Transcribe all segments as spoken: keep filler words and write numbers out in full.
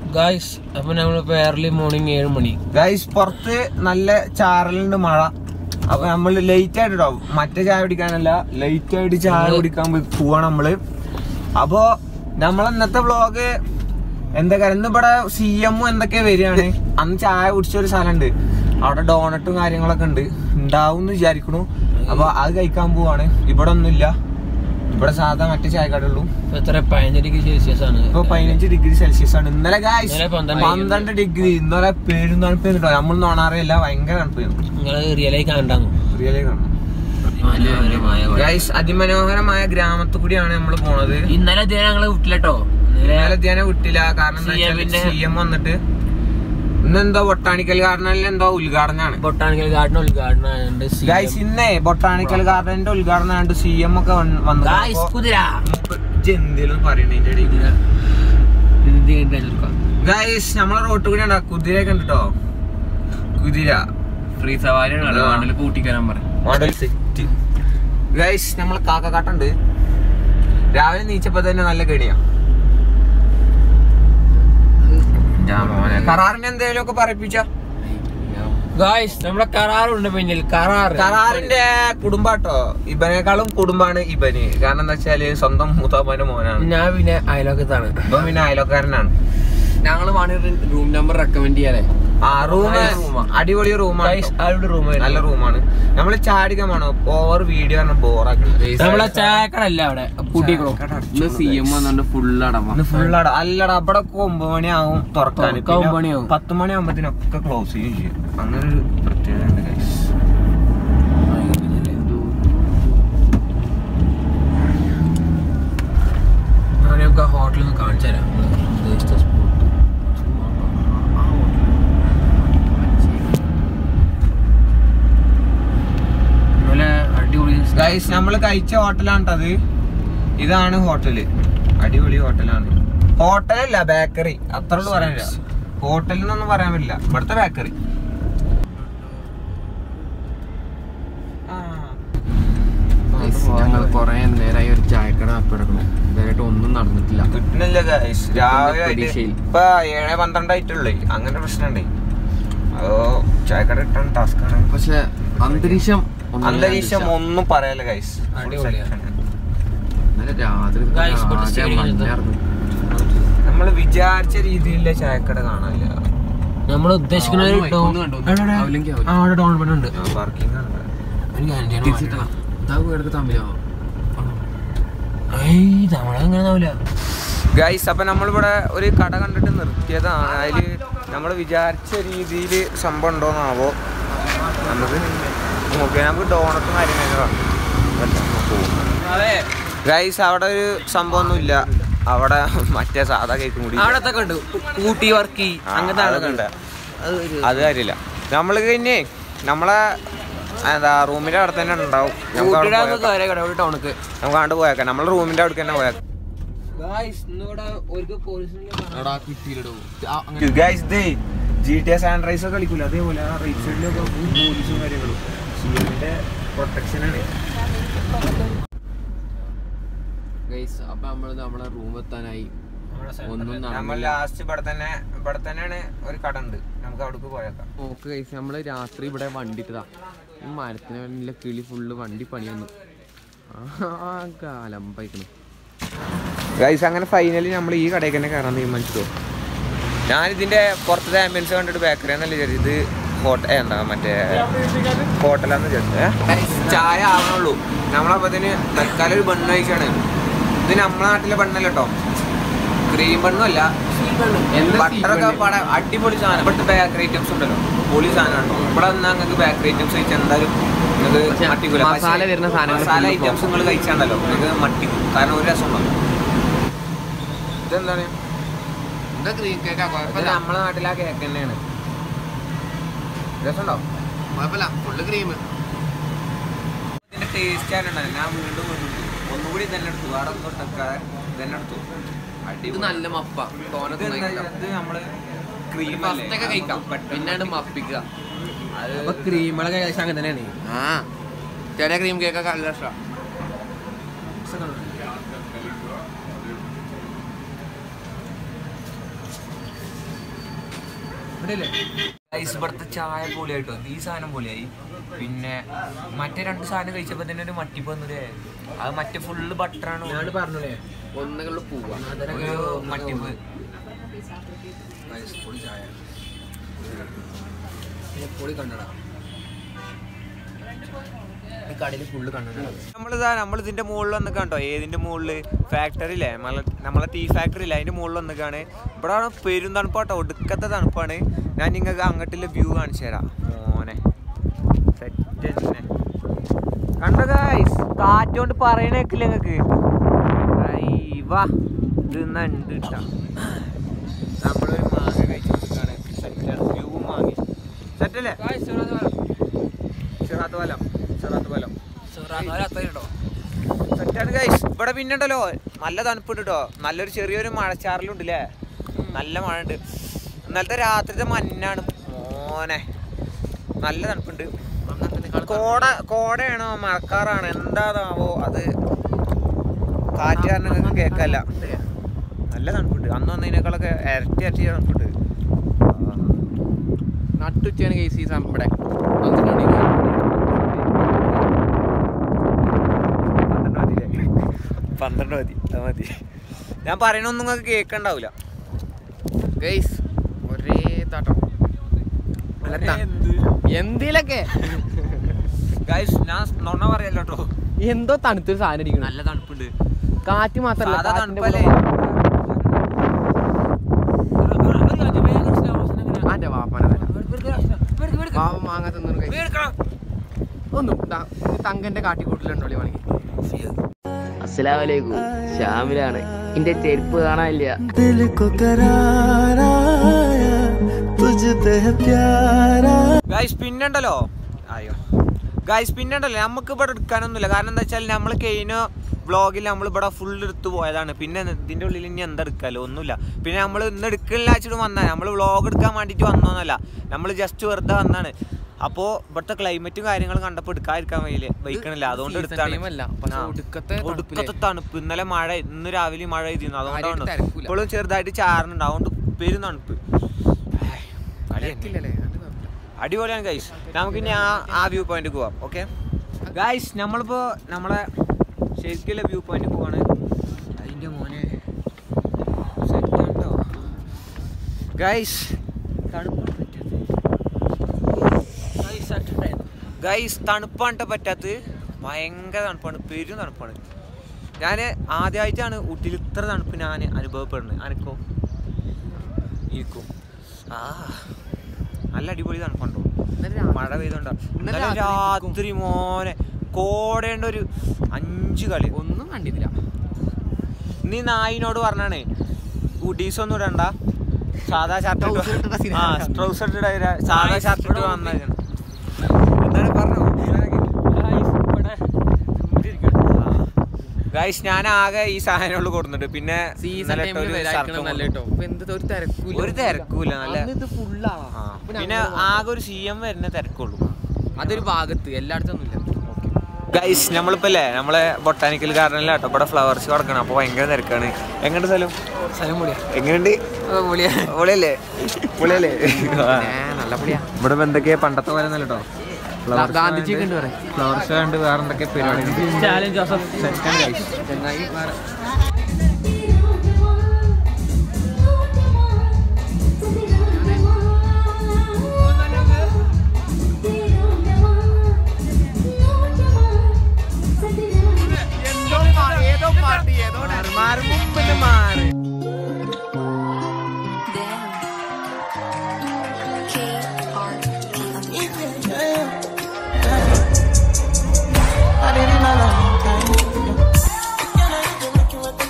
Guys അപ്പൊ നമ്മളിപ്പോ early morning ഏഴ് മണി ഗൈസ് പുറത്ത് നല്ല ചാറലുണ്ട് മഴ. അപ്പൊ നമ്മള് ലേറ്റ് ആയിട്ട് ഇടാവും, മറ്റേ ചായ കുടിക്കാനല്ല ലേറ്റ് ആയിട്ട് ചായ കുടിക്കാൻ പോവാണ് നമ്മള്. അപ്പൊ നമ്മളെ ഇന്നത്തെ വ്ളോഗ് എന്താ ഇന്ന് ഇവിടെ സി എമ്മും എന്തൊക്കെ വരികയാണ്. അന്ന് ചായ കുടിച്ചൊരു സ്ഥലമുണ്ട്, അവിടെ ഡോണറ്റും കാര്യങ്ങളൊക്കെ ഉണ്ട്, ഉണ്ടാവും എന്ന് വിചാരിക്കണു. അപ്പൊ അത് കഴിക്കാൻ പോവാണ്. ഇവിടെ ഒന്നുമില്ല, ഇവിടെ സാധാ മറ്റേ ചായക്കടയുള്ളൂ. പതിനഞ്ച് ഡിഗ്രി സെൽഷ്യസ് ആണ് ഇപ്പൊ പതിനഞ്ച് ഡിഗ്രി സെൽഷ്യസ് ആണ്. ഇന്നലെ പന്ത്രണ്ട് ഡിഗ്രി, ഇന്നലെ പേരും തണുപ്പ് കേട്ടോ. നമ്മൾ നോണാറിയല്ല, ഭയങ്കര തണുപ്പ്. റിയലായി കാണാൻ റിയലായി കാണണം. അതിമനോഹരമായ ഗ്രാമത്തിൽ കൂടിയാണ് നമ്മൾ പോണത്. ഇന്നലെ ഞങ്ങള് വിട്ടില്ലട്ടോ, ഇന്നലെ ധ്യാനം വിട്ടില്ല. കാരണം സി എം വന്നിട്ട് ഇന്നെന്തോ ബൊട്ടാണിക്കൽ ഗാർഡനിൽ എന്തോ ഉദ്ഘാടനമാണ്. ബൊട്ടാണിക്കൽ ഗാർഡൻ ഉദ്ഘാടനം ഇന്നേ ബൊട്ടാണിക്കൽ ഗാർഡന്റെ ഉദ്ഘാടനം ആയിട്ട് സി എം ഒക്കെ വന്നു. എന്തേലും പറയണതിന്റെ ഇടയിൽ ഗൈസ് നമ്മളെ റോട്ട് കൂടി ഉണ്ടാ കുതിര കണ്ടിട്ടോ. കുതിര ഫ്രീ സവാരി കൂട്ടിക്കാരാൻ മോഡൽ സെറ്റ്. ഗൈസ് നമ്മളെ കാക്കക്കാട്ടുണ്ട്. രാവിലെ നീച്ചപ്പോ തന്നെ നല്ല കെണിയാ. കരാറിന്റെ എന്തെങ്കിലും ഒക്കെ പറയിപ്പിച്ച നമ്മുടെ കരാറുണ്ട് പിന്നിൽ. കരാർ കരാറിന്റെ കുടുംബാട്ടോ. ഇബനേക്കാളും കുടുംബാണ് ഇബന്. കാരണം എന്താ വെച്ചാല് സ്വന്തം മൂത്താപ്പന്റെ മോനാണ്. ഞാൻ പിന്നെ അയലോക്കത്താണ്. ഇപ്പൊ പിന്നെ അയലോക്കാരനാണ്. ഞങ്ങള് റൂം നമ്പർ റെക്കമെൻഡ് ചെയ്യാലേ. ആ റൂം അടിപൊളി റൂമാണ്, നല്ല റൂമാണ്. നമ്മള് ചാടിക്കാൻ വേണോ ഓവർ വീഡിയോ ബോറാക്കുന്നത്. നമ്മളെ ചായക്കടല്ല അവിടെ പൂട്ടിക്കണോ. സി എം വന്നോണ്ട് ഫുള്ളട ഫുള്ളട അല്ലട. അവിടെ ഒമ്പത് മണിയാവും തുറക്കാൻ, പത്ത് മണി ആകുമ്പത്തിനൊക്കെ ക്ലോസ് ചെയ്യും ചെയ്യും. അങ്ങനെ ഒരു പ്രത്യേകത ഉണ്ട് ഗൈസ്. ഞാനൊക്കെ ഹോട്ടലിൽ നിന്ന് കാണിച്ചു തരാം. ഗൈസ് നമ്മള് കഴിച്ച ഹോട്ടലാണത്. ഇതാണ് ഹോട്ടല്, അടിപൊളി ഹോട്ടലാണ്. ഹോട്ടലല്ല ബേക്കറി, അത്ര ഉള്ളു പറയാനില്ല. ഹോട്ടലിൽ നിന്നൊന്നും പറയാൻ പറ്റില്ല, ഇവിടുത്തെ ബേക്കറി. ഞങ്ങൾ കൊറേ നേരമായി ഒരു ചായക്കട അപ്പിടക്കണം, ഇതായിട്ട് ഒന്നും നടന്നിട്ടില്ല. കിട്ടുന്നില്ല ഗൈസ്. രാവിലെ ഇപ്പൊ ഏഴ് പന്ത്രണ്ടായിട്ടുള്ളേ. അങ്ങനെ പ്രശ്നമുണ്ടേ. അതോ ചായക്കട കിട്ടാൻ ടാസ്ക് ആണ്. പക്ഷെ അന്തരീക്ഷം അന്തരീക്ഷം ഒന്നും പറയാല്ല ഗൈസ്. നമ്മള് വിചാരിച്ച രീതിയിലുള്ള ചായക്കട കാണാനില്ല. നമ്മൾ ഉദ്ദേശിക്കുന്ന ഗൈസ്. അപ്പൊ നമ്മളിവിടെ ഒരു കട കണ്ടിട്ട് നിർത്തിയതാണ്. അതില് നമ്മള് വിചാരിച്ച രീതിയില് സംഭവം ഉണ്ടോന്നാവോ. നമുക്ക് നോക്കിയാൽ നമുക്ക് ഡോണറ്റും കാര്യങ്ങളും ഗൈസ്. അവിടെ ഒരു സംഭവം ഒന്നും ഇല്ല. അവിടെ മറ്റേ സാധാ കേക്കും കൂടി ഊട്ടി വർക്കി അങ്ങനത്തെ ആളൊക്കെ ഉണ്ട്. അത് കാര്യമില്ല. നമ്മള് കഴിഞ്ഞേ നമ്മളെ എന്താ റൂമിന്റെ അവിടെ തന്നെ ഉണ്ടാവും. ടൗണിക്ക് നമുക്ക് കണ്ട് പോയേക്കാം. നമ്മളെ റൂമിന്റെ അവിടെ തന്നെ പോയേക്കാം. ജി ടി എ സാൻഡ്രൈസ് കളിക്കൂല, അതേപോലെ ആ റൈറ്റ് സൈഡിലൊക്കെ പോലീസും കാര്യങ്ങളും. സിഎമ്മിന്റെ പ്രൊട്ടക്ഷനാണ്. അപ്പൊ നമ്മള് നമ്മളെ റൂം എത്താനായി. നമ്മൾ ലാസ്റ്റ് ഇവിടെ തന്നെ ഇവിടെ തന്നെയാണ് ഒരു കട ഉണ്ട്, നമുക്ക് അവിടേക്ക് പോയേക്കാം. ഓക്കെ ഗൈസ്, നമ്മള് രാത്രി ഇവിടെ വണ്ടി ഇട്ടതാ. ഈ മരത്തിന് വേണ്ടിയുള്ള കിളി ഫുള്ള് വണ്ടി പണി വന്നു. ആ കാലമ്പായിക്കണു ഗൈസ്. അങ്ങനെ ഫൈനലി നമ്മൾ ഈ കടയിൽ തന്നെ കയറാൻ തീരുമാനിച്ചു. ഞാനിതിന്റെ പുറത്തത്തെ ആംബിയൻസ് കണ്ടിട്ട് ബേക്കറി എന്നല്ല വിചാരിച്ചു. ഇത് ഹോട്ടൽ എന്താ മറ്റേ ഹോട്ടലാന്ന് വിചാരിച്ചത്. ചായ ആവണുള്ളൂ. നമ്മളപ്പത്തിന് തൽക്കാലം ഒരു ബണ്ണ് കഴിച്ചാണ്. ഇത് നമ്മളെ നാട്ടിലെ ബണ്ണല്ല കേട്ടോ, ക്രീം ബണ്ണും അല്ല, ബട്ടറൊക്കെ പടം അടിപൊളി സാധനം. ഇവിടുത്തെ ബേക്കറി ഐറ്റംസ് ഉണ്ടല്ലോ, പൊളി സാധനമാണ്. ഇവിടെ വന്നാൽ നിങ്ങൾക്ക് ബേക്കറി ഐറ്റംസ് കഴിച്ചാൽ എന്തായാലും നിങ്ങൾക്ക് മട്ടിക്കൂല. മസാല വരുന്ന മസാല ഐറ്റംസ് നിങ്ങൾ കഴിച്ചാണ്ടല്ലോ നിങ്ങൾക്ക് മട്ടിക്കും. കാരണം ഒരു രസം ഉണ്ടല്ലോ. ഇതെന്താണ് നമ്മളെ നാട്ടിലെ ആ കേക്ക് തന്നെയാണ്. രസമുണ്ടോ? Full cream. ഇതിന്റെ ടേസ്റ്റ് ആയിട്ടുണ്ടോ? ഞാൻ വീണ്ടും ഒന്നുകൂടി തന്നെ എടുത്തു. വേറെ ഒന്നും ഇട്ടക്കാതെ തന്നെ എടുത്തു. അടിപൊളി നല്ല മപ്പ. ഇത് നമ്മള് ക്രീം കഴിക്കാം, പിന്നാണ് മപ്പിക്കുക. അപ്പൊ ക്രീമുകളൊക്കെ കഴിച്ചാൽ അങ്ങനെ തന്നെയാണ്. ആ ചില ക്രീം കേക്കൊക്കെ നല്ല ഇഷ്ടമാണ്. ഇവിടുത്തെ ചായ പൊളിയായിട്ടോ, ഈ സാധനം പൊളിയായി. പിന്നെ മറ്റേ രണ്ട് സാധനം കഴിച്ചപ്പോ തന്നെ ഒരു മട്ടിപ്പ് വന്നില്ലേ, അത് മറ്റേ ഫുള്ള് ബട്ടറാണ് പറഞ്ഞേ, ഒന്നുകളിൽ പോവാ ഒരു മട്ടിപ്പ്. പൊളി കണ്ടടാ, കടയിൽ ഫുള്ള് കണ്ടു. നമ്മളിതാ നമ്മൾ ഇതിന്റെ മുകളിൽ വന്ന് കണ്ടോ, ഏതിന്റെ മുകളില് ഫാക്ടറി ഇല്ലേ, നമ്മളെ ടീ ഫാക്ടറി ഇല്ല, അതിന്റെ മുകളിൽ വന്നിക്കാണ്. ഇവിടെ പെരും തണുപ്പാട്ടോ, ഒടുക്കത്തെ തണുപ്പാണ്. ഞാൻ നിങ്ങൾക്ക് അങ്ങോട്ടുള്ള വ്യൂ കാണിച്ചു തരാം. മോനെ സെറ്റ് തന്നെ കണ്ടോ ഗൈസ്, കാറ്റോണ്ട് പറയണേക്കില്ല നിങ്ങക്ക്. വാ ഇത് ഉണ്ട് കിട്ടാ. നമ്മളൊരു മാങ്ങ കഴിച്ചിട്ടാണ്, സെറ്റാണ് വ്യൂ മാങ്ങി സെറ്റല്ലേ. ചെറാത്ത വലം ചെറാത്ത വലം സെറ്റാണ് ഗൈസ്. ഇവിടെ പിന്നെ ഉണ്ടല്ലോ നല്ല തണുപ്പുണ്ട് കേട്ടോ, നല്ലൊരു ചെറിയൊരു മഴച്ചാറലുണ്ട് അല്ലേ, നല്ല മഴ ഉണ്ട്. ഇന്നലത്തെ രാത്രിത്തെ മഞ്ഞാണ് മോനെ, നല്ല തണുപ്പുണ്ട്. കോട കോടയാണോ മഴക്കാറാണ് എന്താണാവോ, അത് കാറ്റ് കാരണം നിങ്ങൾക്ക് കേൾക്കല്ല. നല്ല തണുപ്പുണ്ട്, അന്ന് വന്നതിനേക്കാളൊക്കെ ഇരട്ടി ഇരട്ടി തണുപ്പുണ്ട്. നട്ടുച്ചയാണ് കേസ് ഈ സമയം ഇവിടെ. പന്ത്രണ്ട് മതി അത് മതി. ഞാൻ പറയണൊന്നും നിങ്ങൾക്ക് കേൾക്കണ്ടാവില്ല ഗൈസ്, ഒരേ താട്ടം എന്തിലൊക്കെ ഗൈസ്. ഞാൻ നൊണ പറയല്ലോ കേട്ടോ, എന്തോ തണുത്തൊരു സാധനം അടിക്കണം. നല്ല തണുപ്പുണ്ട്, കാറ്റ് മാത്രല്ല തണുപ്പല്ലേ. ആന്റെ വാപ്പന മാങ്ങ തിന്നു ഒന്നും തങ്കന്റെ കാട്ടിക്കൂട്ടിലുണ്ടോ വേണമെങ്കിൽ. അസ്സലാമലൈക്കും, ഷാമിലാണ്. എന്റെ ചെരുപ്പ് കാണാനില്ല. ഗൈസ് പിന്നുണ്ടല്ലോ, അയ്യോ ഗൈസ് പിന്നുണ്ടല്ലോ, നമുക്ക് ഇവിടെ എടുക്കാനൊന്നുമില്ല. കാരണം എന്താ വെച്ചാൽ നമ്മൾ കഴിഞ്ഞ വ്ളോഗിൽ നമ്മൾ ഇവിടെ ഫുൾ എടുത്തു പോയതാണ്. പിന്നെ ഇതിൻ്റെ ഉള്ളിൽ ഇനി എന്താ എടുക്കാമല്ലോ, ഒന്നുമില്ല. പിന്നെ നമ്മൾ ഇന്ന് എടുക്കില്ല വെച്ചിട്ട് വന്നാൽ നമ്മൾ വ്ളോഗ് എടുക്കാൻ വേണ്ടിയിട്ട് വന്നോന്നല്ല, നമ്മൾ ജസ്റ്റ് വെറുതെ വന്നാണ്. അപ്പോൾ ഇവിടുത്തെ ക്ലൈമറ്റും കാര്യങ്ങളും കണ്ടപ്പോൾ എടുക്കാതിരിക്കാൻ വയ്യില്ലേ വയ്ക്കണില്ല, അതുകൊണ്ട് എടുത്താണ്. ഒടുക്കത്തെ തണുപ്പ്, ഇന്നലെ മഴ, ഇന്ന് രാവിലെ മഴ ചെയ്തിരുന്നു, അതുകൊണ്ടാണ് ഇപ്പോഴും ചെറുതായിട്ട് ചാറുന്നുണ്ട്, അതുകൊണ്ട് പെരും തണുപ്പ്. അടിപൊളിയാണ് ഗൈസ്. നമുക്ക് ഇനി ആ ആ വ്യൂ പോയിന്റ് പോവാം. ഓക്കെ ഗൈസ്, നമ്മളിപ്പോൾ നമ്മളെ ശരിക്കുള്ള വ്യൂ പോയിന്റ് പോവാണ്. അതിൻ്റെ മോനെ സെറ്റാട്ടോ ഗൈസ്. തണുപ്പാണ് ഗൈസ്, തണുപ്പാണ് പറ്റാത്തത്, ഭയങ്കര തണുപ്പാണ്, പെരും തണുപ്പാണ്. ഞാൻ ആദ്യമായിട്ടാണ് ഊട്ടിയിൽ ഇത്ര തണുപ്പ് ഞാൻ അനുഭവപ്പെടുന്നത്. അനക്കോ ഇരിക്കും ആ നല്ല അടിപൊളി തണുപ്പുണ്ടോ, മഴ പെയ്തുണ്ടോ. ഇന്നലെ രാത്രി മോനെ കോടേണ്ട ഒരു അഞ്ച് കളി ഒന്നും കണ്ടിട്ടില്ല. നീ നായിനോട് പറഞ്ഞാണേ ഊട്ടീസ് ഒന്നും ഇടണ്ട, സാധാ ഷർട്ട് ആ ട്രൗസർ ഇട്ട സാധാ ഷർട്ട് ഇട്ട് വന്ന എന്താണ് പറഞ്ഞു ഗൈസ്. ഞാൻ ആകെ ഈ സാധനങ്ങൾ കൊടുത്തിട്ടുണ്ട്. പിന്നെ ഒരു തിരക്കൂല, നല്ല പിന്നെ ആകെ ഒരു സി എം വരുന്ന തിരക്കുള്ളൂ, അതൊരു ഭാഗത്ത് എല്ലായിടത്തും ഇല്ല. ഗൈസ് നമ്മളിപ്പോ അല്ലേ നമ്മളെ ബൊട്ടാനിക്കൽ ഗാർഡനിലാട്ടോ ഇവിടെ ഫ്ലവേഴ്സ് കിടക്കണം, അപ്പൊ ഭയങ്കര തിരക്കാണ്. എങ്ങനെയുണ്ട് സ്ഥലം? സ്ഥലം പൊളിയാ. എങ്ങനെയുണ്ട്? പൊളിയല്ലേ? പൊളിയല്ലേ? നല്ല പൊളിയാ. ഇവിടെ എന്തൊക്കെയാ പണ്ടത്തെ പോലെ കേട്ടോ, ഫ്ലവേഴ്സ് കണ്ട് വേറെ എന്തൊക്കെ പരിപാടികൾ. ഏതോ പാർട്ടി ഏതോ മാറി മുമ്പിൽ മാറി I did it a long time.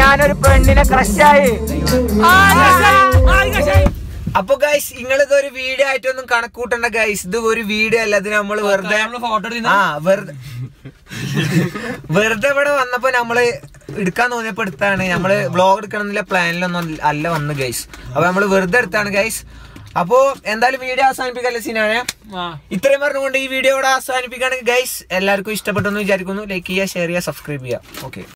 ഞാനൊരു പെണ്ണിനെ ക്രഷായി. അപ്പൊ ഗൈസ് നിങ്ങളിതൊരു വീഡിയോ ആയിട്ടൊന്നും കണക്കൂട്ടണ്ട ഗൈസ്. ഇത് ഒരു വീഡിയോ അല്ല, ഇത് നമ്മള് വെറുതെ ആ വെറുതെ വെറുതെ ഇവിടെ വന്നപ്പോ നമ്മള് എടുക്കാൻ തോന്നിയപ്പോ എടുത്താണ്. നമ്മള് വ്ളോഗ് എടുക്കണം എന്നുള്ള പ്ലാനിലൊന്നും അല്ല വന്ന് ഗൈസ്. അപ്പൊ നമ്മള് വെറുതെ എടുത്താണ് ഗൈസ്. അപ്പോ എന്തായാലും വീഡിയോ അവസാനിപ്പിക്കല്ലേ സീനാണ്. ഇത്രയും പറഞ്ഞുകൊണ്ട് ഈ വീഡിയോ ഇവിടെ അവസാനിപ്പിക്കുകയാണെങ്കിൽ ഗൈസ് എല്ലാവർക്കും ഇഷ്ടപ്പെട്ടെന്ന് വിചാരിക്കുന്നു. ലൈക്ക് ചെയ്യുക, ഷെയർ ചെയ്യുക, സബ്സ്ക്രൈബ് ചെയ്യുക. ഓക്കെ.